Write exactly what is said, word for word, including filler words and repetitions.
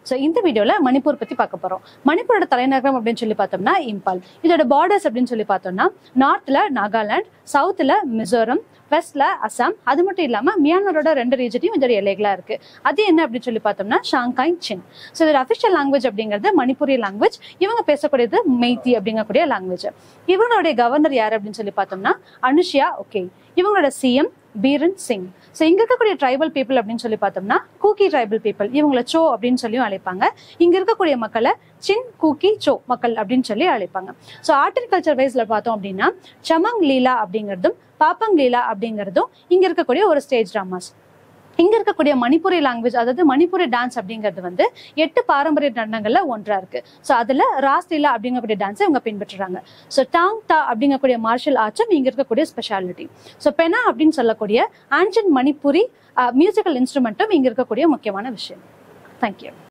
So இந்த வீடியோல மணிப்பூர் பத்தி பார்க்க போறோம். மணிப்பூரோட தலைநகரம் அப்படின்னு சொல்லி பார்த்தோம்னா இம்பால். இதோட பார்டர்ஸ் அப்படின்னு சொல்லி பார்த்தோம்னா நார்த்ல நாகாலாந்து, சவுத்ல மிசோரம், வெஸ்ட்ல அசாம், அது மட்டும் இல்லாம மியான்மரோட ரெண்டு ரீஜனையும் இதோட எல்லைகளா இருக்கு. அது என்ன அப்படின்னு சொல்லி பார்த்தோம்னா ஷாங்காய் சின். ஸோ இதோட அஃபிஷியல் லாங்குவேஜ் அப்படிங்கிறது மணிப்பூரி லாங்குவேஜ். இவங்க பேசக்கூடியது மெய்தி அப்படிங்கக்கூடிய லாங்குவேஜ். இவங்களுடைய கவர்னர் யார் அப்படின்னு சொல்லி பார்த்தோம்னா அனுஷியா. ஓகே, இவங்களோட சிஎம் பீரன் சிங். ஸோ இங்க இருக்கக்கூடிய ட்ரைபல் பீப்புள் அப்படின்னு சொல்லி பார்த்தோம்னா கூக்கி ட்ரைபல் பீப்புள், இவங்கள சோ அப்படின்னு சொல்லியும் அழைப்பாங்க. இங்க இருக்கக்கூடிய மக்களை சின் கூக்கி சோ மக்கள் அப்படின்னு சொல்லி அழைப்பாங்க. ஸோ ஆர்ட் அண்ட் கல்ச்சர் வைஸ்ல பார்த்தோம் அப்படின்னா சமங் லீலா அப்படிங்கிறதும் பாப்பங் லீலா அப்படிங்கிறதும் இங்க இருக்கக்கூடிய ஒரு ஸ்டேஜ் டிராமாஸ். இங்க இருக்கக்கூடிய மணிப்பூரி லாங்குவேஜ், அதாவது மணிப்பூரி டான்ஸ் அப்படிங்கிறது வந்து எட்டு பாரம்பரிய நடனங்கள்ல ஒன்றா இருக்கு. ஸோ அதுல ராஸ்லீலா அப்படிங்கக்கூடிய டான்ஸை இவங்க பின்பற்றுறாங்க. ஸோ டாங் டா அப்படிங்கக்கூடிய மார்ஷல் ஆர்ட்ஸும் இங்க இருக்கக்கூடிய ஸ்பெஷாலிட்டி. ஸோ பெனா அப்படின்னு சொல்லக்கூடிய ஆன்ஷியன்ட் மணிப்பூரி மியூசிக்கல் இன்ஸ்ட்ருமெண்ட்டும் இங்க இருக்கக்கூடிய முக்கியமான விஷயம். தேங்க்யூ.